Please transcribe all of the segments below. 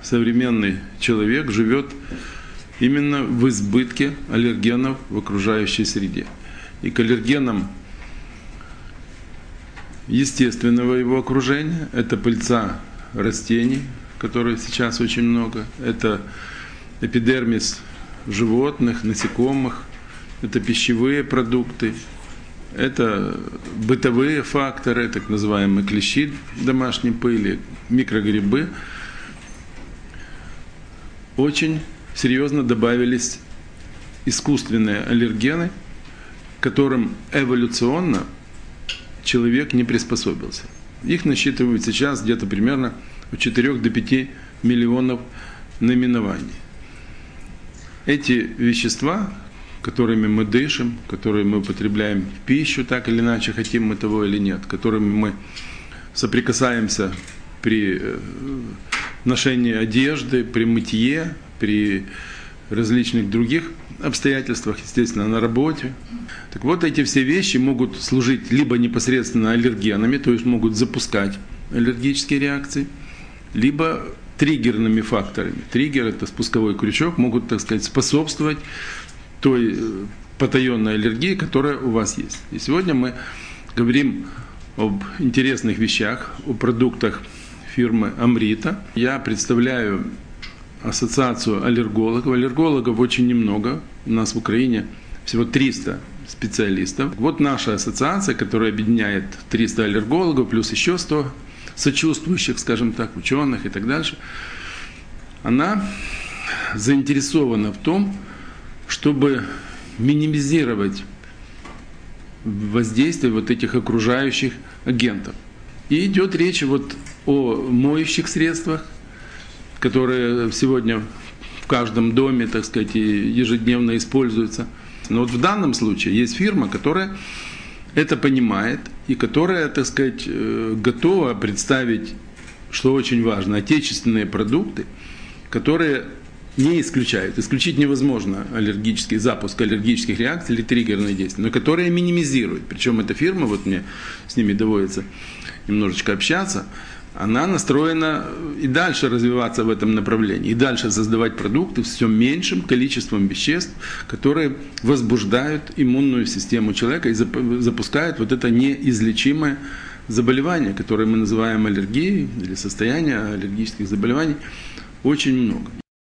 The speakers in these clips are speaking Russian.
современный человек живет именно в избытке аллергенов в окружающей среде. И к аллергенам естественного его окружения, это пыльца растений, которых сейчас очень много, это эпидермис животных, насекомых, это пищевые продукты, это бытовые факторы, так называемые клещи домашней пыли, микрогрибы. Очень серьезно добавились искусственные аллергены, к которым эволюционно человек не приспособился. Их насчитывают сейчас где-то примерно от 4 до 5 миллионов наименований. Эти вещества, которыми мы дышим, которые мы употребляем в пищу, так или иначе, хотим мы того или нет, которыми мы соприкасаемся при ношении одежды, при мытье, при различных других обстоятельствах, естественно, на работе. Так вот, эти все вещи могут служить либо непосредственно аллергенами, то есть могут запускать аллергические реакции, либо триггерными факторами. Триггер – это спусковой крючок, могут, так сказать, способствовать той потаенной аллергии, которая у вас есть. И сегодня мы говорим об интересных вещах, о продуктах фирмы Амрита. Я представляю ассоциацию аллергологов. Аллергологов очень немного. У нас в Украине всего 300 специалистов. Вот наша ассоциация, которая объединяет 300 аллергологов, плюс еще 100 сочувствующих, скажем так, ученых и так дальше, она заинтересована в том, чтобы минимизировать воздействие вот этих окружающих агентов. И идет речь вот о моющих средствах, которые сегодня в каждом доме, так сказать, ежедневно используются. Но вот в данном случае есть фирма, которая это понимает и которая, так сказать, готова представить, что очень важно, отечественные продукты, которые не исключают. Исключить невозможно аллергический запуск аллергических реакций или триггерные действия, но которые минимизируют. Причем эта фирма, вот мне с ними доводится немножечко общаться, она настроена и дальше развиваться в этом направлении, и дальше создавать продукты с все меньшим количеством веществ, которые возбуждают иммунную систему человека и запускают вот это неизлечимое заболевание, которое мы называем аллергией, или состояние аллергических заболеваний, очень много.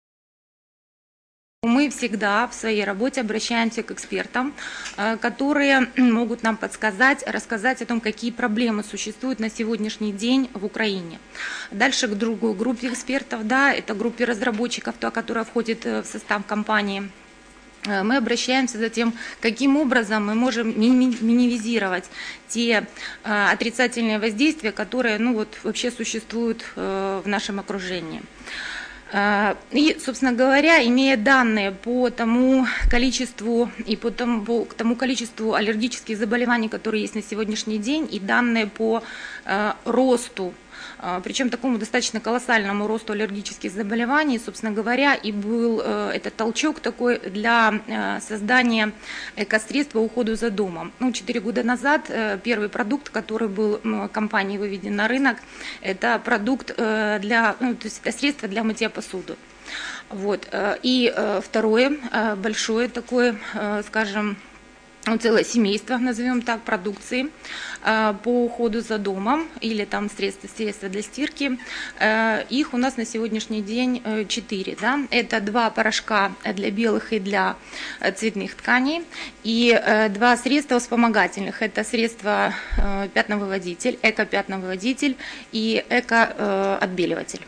Мы всегда в своей работе обращаемся к экспертам, которые могут нам подсказать, рассказать о том, какие проблемы существуют на сегодняшний день в Украине. Дальше к другой группе экспертов, да, это группе разработчиков, та, которая входит в состав компании. Мы обращаемся за тем, каким образом мы можем минимизировать те отрицательные воздействия, которые вообще существуют в нашем окружении. И, собственно говоря, имея данные по тому количеству и по тому количеству аллергических заболеваний, которые есть на сегодняшний день, и данные по росту, причем такому достаточно колоссальному росту аллергических заболеваний, собственно говоря, и был этот толчок такой для создания экосредств по уходу за домом. 4 года назад первый продукт, который был компанией выведен на рынок, это продукт то есть это средство для мытья посуды. Вот. И второе, большое такое, скажем, целое семейство, назовем так, продукции по уходу за домом или там средства для стирки. Их у нас на сегодняшний день 4. Да? Это 2 порошка для белых и для цветных тканей и 2 средства вспомогательных. Это средство пятновыводитель, эко-пятновыводитель и эко-отбеливатель.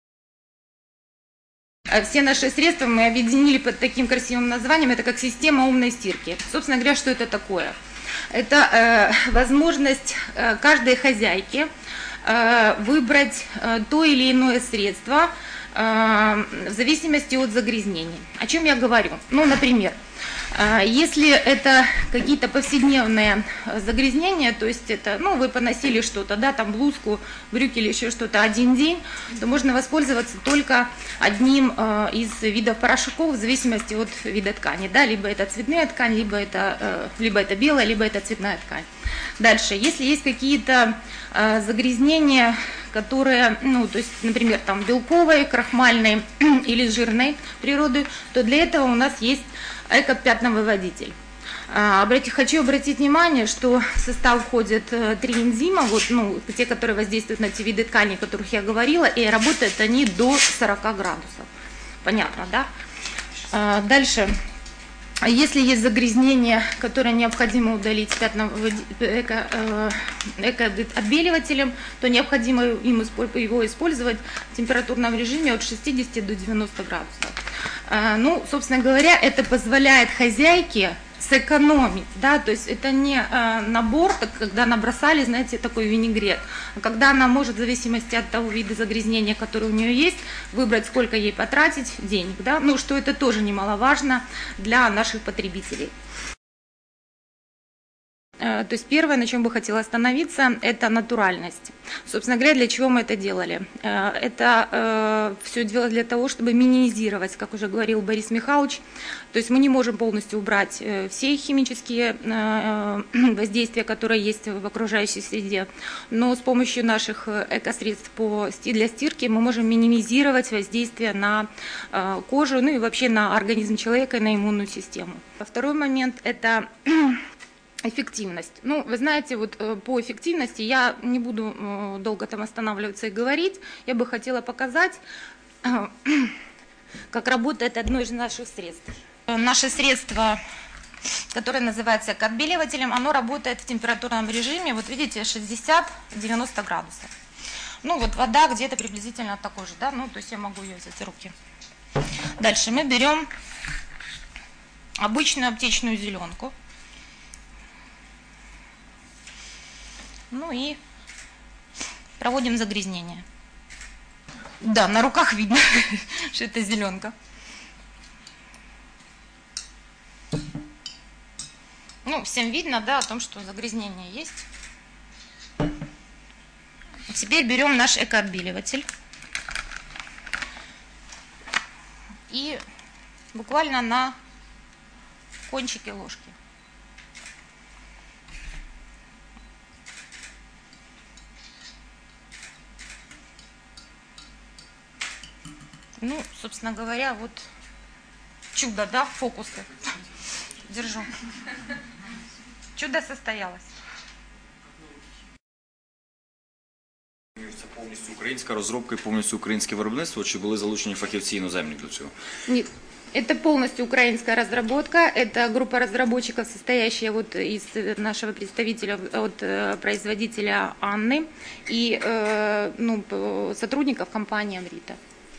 Все наши средства мы объединили под таким красивым названием, это как система умной стирки. Собственно говоря, что это такое? Это возможность каждой хозяйки выбрать то или иное средство в зависимости от загрязнений. О чем я говорю? Например, если это какие-то повседневные загрязнения, то есть это, вы поносили что-то, да, там блузку, брюки или еще что-то один день, то можно воспользоваться только одним из видов порошков в зависимости от вида ткани, да, либо это цветная ткань, либо это белая, либо это цветная ткань. Дальше, если есть какие-то загрязнения, которые, ну, то есть, например, там белковой, крахмальной или жирной природы, то для этого у нас есть эко-пятновыводитель. Хочу обратить внимание, что в состав входят 3 энзима, вот, ну, те, которые воздействуют на те виды тканей, о которых я говорила, и работают они до 40 градусов. Понятно, да? Дальше. Если есть загрязнение, которое необходимо удалить эко-отбеливателем, то необходимо его использовать в температурном режиме от 60 до 90 градусов. Ну, собственно говоря, это позволяет хозяйке сэкономить, да, то есть это не набор, когда набросали, знаете, такой винегрет, а когда она может в зависимости от того вида загрязнения, который у нее есть, выбрать, сколько ей потратить денег, да, ну, что это тоже немаловажно для наших потребителей. То есть первое, на чем бы хотела остановиться, это натуральность. Собственно говоря, для чего мы это делали? Это все дело для того, чтобы минимизировать, как уже говорил Борис Михайлович, то есть мы не можем полностью убрать все химические воздействия, которые есть в окружающей среде, но с помощью наших экосредств для стирки мы можем минимизировать воздействие на кожу, ну и вообще на организм человека и на иммунную систему. Второй момент – это эффективность. Ну, вы знаете, вот по эффективности я не буду долго там останавливаться и говорить. Я бы хотела показать, как работает одно из наших средств. Наше средство, которое называется эко-отбеливателем, оно работает в температурном режиме, вот видите, 60-90 градусов. Ну, вот вода где-то приблизительно такой же, да, ну, то есть я могу ее взять в руки. Дальше мы берем обычную аптечную зеленку. Ну и проводим загрязнение. Да, на руках видно, что это зеленка. Ну, всем видно, да, о том, что загрязнение есть. Теперь берем наш эко-отбеливатель. И буквально на кончике ложки. Ну, собственно говоря, вот чудо, да, фокусы. Держу. Чудо состоялось. Це повністю українська розробка і повністю українське виробництво, чи були залучені фахівці іноземні для цього? Нет. Это полностью украинская разработка, это группа разработчиков, состоящая вот из нашего представителя, от производителя Анны и сотрудников компании Амрита.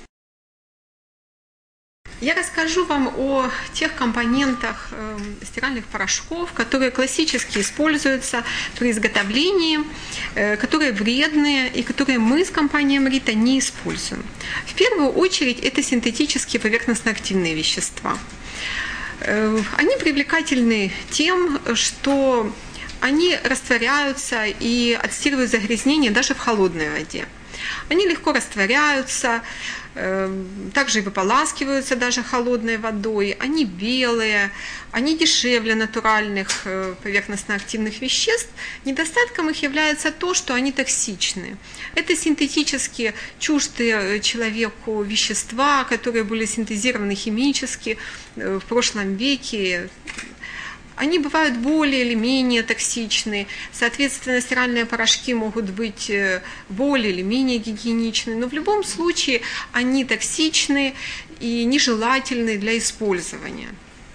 Я расскажу вам о тех компонентах стиральных порошков, которые классически используются при изготовлении, которые вредные и которые мы с компанией Амрита не используем. В первую очередь это синтетические поверхностно-активные вещества. Они привлекательны тем, что они растворяются и отстирывают загрязнения даже в холодной воде. Они легко растворяются, также и выполаскиваются даже холодной водой. Они белые, они дешевле натуральных поверхностно-активных веществ. Недостатком их является то, что они токсичны. Это синтетически чуждые человеку вещества, которые были синтезированы химически в прошлом веке. Они бывают более или менее токсичны, соответственно, стиральные порошки могут быть более или менее гигиеничны, но в любом случае они токсичны и нежелательны для использования.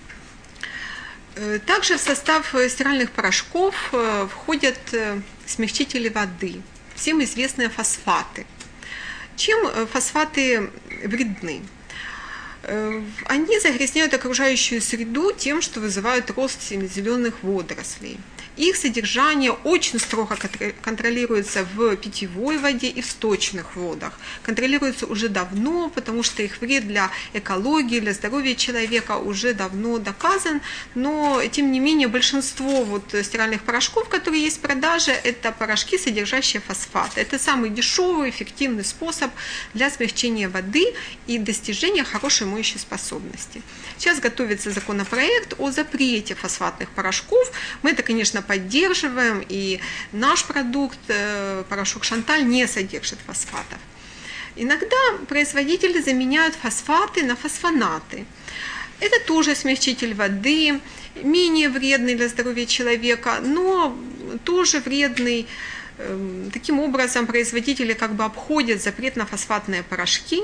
Также в состав стиральных порошков входят смягчители воды, всем известные фосфаты. Чем фосфаты вредны? Они загрязняют окружающую среду тем, что вызывают рост зеленых водорослей. Их содержание очень строго контролируется в питьевой воде и в сточных водах. Контролируется уже давно, потому что их вред для экологии, для здоровья человека уже давно доказан. Но, тем не менее, большинство стиральных порошков, которые есть в продаже, это порошки, содержащие фосфат. Это самый дешевый, эффективный способ для смягчения воды и достижения хорошей моющей способности. Сейчас готовится законопроект о запрете фосфатных порошков. Мы это, конечно, поддерживаем, и наш продукт, порошок Шанталь, не содержит фосфатов. Иногда производители заменяют фосфаты на фосфонаты. Это тоже смягчитель воды, менее вредный для здоровья человека, но тоже вредный. Таким образом, производители как бы обходят запрет на фосфатные порошки,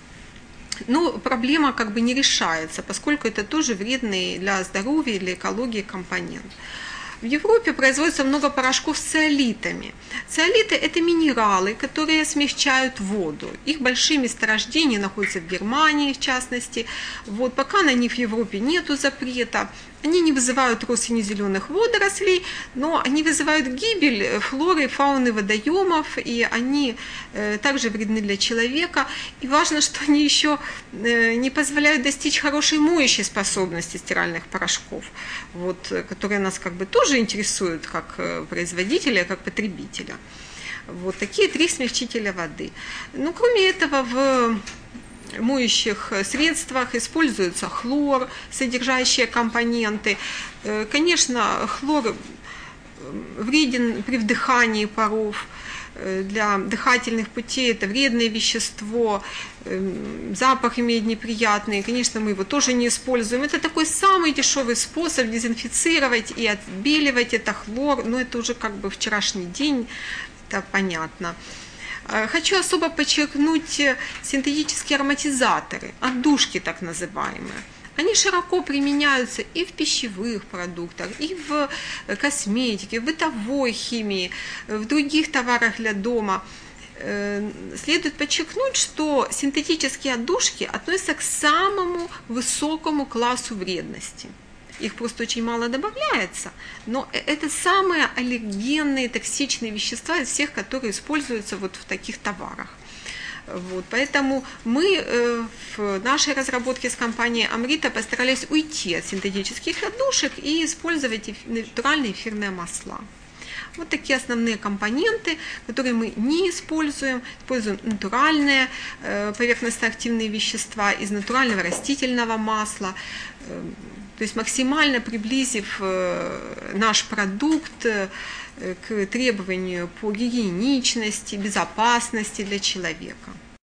но проблема как бы не решается, поскольку это тоже вредный для здоровья и для экологии компонент. В Европе производится много порошков с циолитами. Циолиты – это минералы, которые смягчают воду. Их большие месторождения находятся в Германии, в частности. Вот, пока на них в Европе нет запрета. Они не вызывают рост сине-зеленых водорослей, но они вызывают гибель флоры и фауны водоемов, и они также вредны для человека. И важно, что они еще не позволяют достичь хорошей моющей способности стиральных порошков, вот, которые нас как бы тоже интересуют как производителя, как потребителя. Вот такие 3 смягчителя воды. Ну, кроме этого, в моющих средствах используется хлор, содержащие компоненты. Конечно, хлор вреден при вдыхании паров. Для дыхательных путей это вредное вещество, запах имеет неприятный, конечно, мы его тоже не используем. Это такой самый дешевый способ дезинфицировать и отбеливать, это хлор, но это уже как бы вчерашний день, это понятно. Хочу особо подчеркнуть синтетические ароматизаторы, отдушки так называемые. Они широко применяются и в пищевых продуктах, и в косметике, в бытовой химии, в других товарах для дома. Следует подчеркнуть, что синтетические отдушки относятся к самому высокому классу вредности. Их просто очень мало добавляется, но это самые аллергенные, токсичные вещества из всех, которые используются вот в таких товарах. Вот, поэтому мы в нашей разработке с компанией Amrita постарались уйти от синтетических отдушек и использовать натуральные эфирные масла. Вот такие основные компоненты, которые мы не используем. Используем натуральные поверхностно-активные вещества из натурального растительного масла. То есть максимально приблизив наш продукт к требованию по гигиеничности, безопасности для человека.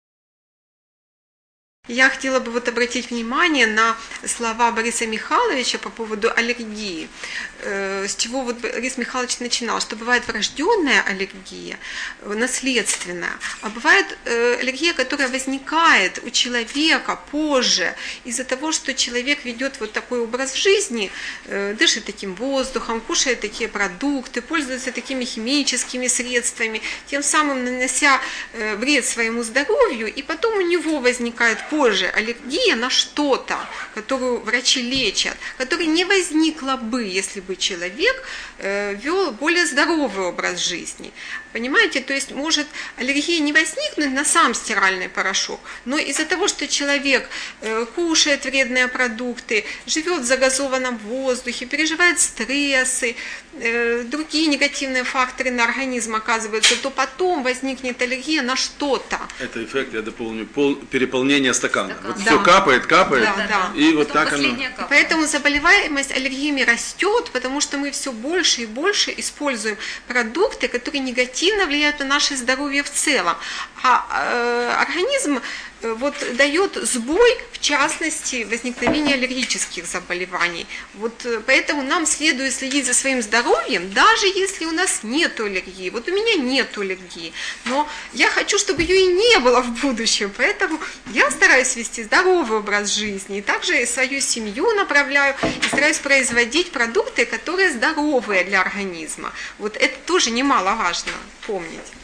Я хотела бы вот обратить внимание на слова Бориса Михайловича по поводу аллергии, с чего вот Борис Михайлович начинал, что бывает врожденная аллергия, наследственная, а бывает аллергия, которая возникает у человека позже из-за того, что человек ведет вот такой образ жизни, дышит таким воздухом, кушает такие продукты, пользуется такими химическими средствами, тем самым нанося вред своему здоровью, и потом у него возникает позже аллергия на что-то, которую врачи лечат, которая не возникла бы, если бы человек вел более здоровый образ жизни. Понимаете, то есть может аллергия не возникнуть на сам стиральный порошок, но из-за того, что человек кушает вредные продукты, живет в загазованном воздухе, переживает стрессы, другие негативные факторы на организм оказываются, то потом возникнет аллергия на что-то. Это эффект, я дополню, переполнение стакана. Вот Да. все капает, Да. и вот так оно. Поэтому заболеваемость аллергиями растет, потому что мы все больше и больше используем продукты, которые негативно влияют на наше здоровье в целом. А организм вот дает сбой, в частности, возникновения аллергических заболеваний. Вот поэтому нам следует следить за своим здоровьем, даже если у нас нет аллергии. Вот у меня нет аллергии, но я хочу, чтобы ее и не было в будущем, поэтому я стараюсь вести здоровый образ жизни, и также свою семью направляю и стараюсь производить продукты, которые здоровые для организма. Вот это тоже немаловажно помнить.